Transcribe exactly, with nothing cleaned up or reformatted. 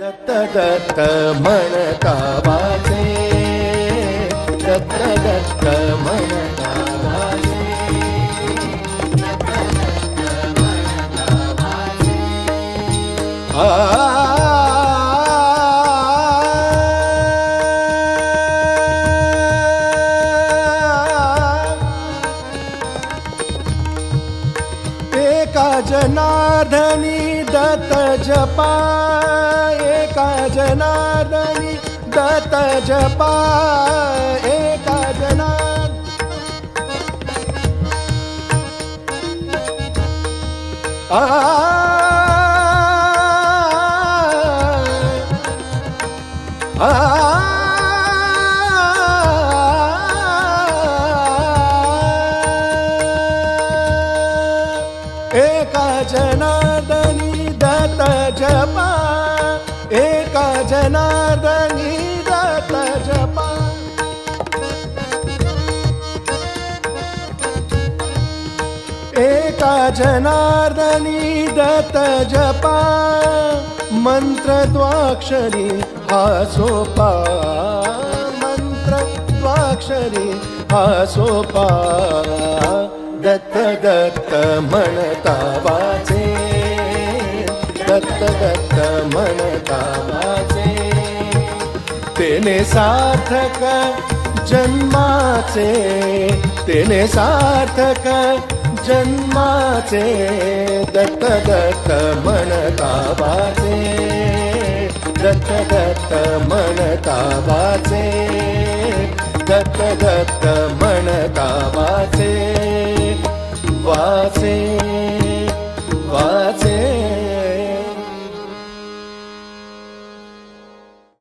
दत्त दत्त म्हणता वाचे, दत्त दत्त म्हणता वाचे, एका जनार्दनी दत्त जपा, एका जनार्दनी दत्त जपा, एका जनार्दनी आ आ एका जनार्दनी दत्त जपा, एका जनार्दनी दत्त जपा, एका जनार्दनी दत्त जपा, मंत्र द्वाक्षरी हा सोपा, मंत्र द्वाक्षरी हा सोपा, दत्त दत्त म्हणता वाचे, दत्त दत्त म्हणता वाचे, तेने सार्थक जन्माचे, तेने सार्थक जन्माचे, दत्त दत्त म्हणता वाचे, दत्त दत्त म्हणता वाचे, दत्त दत्त म्हणता वाचे, वाचे।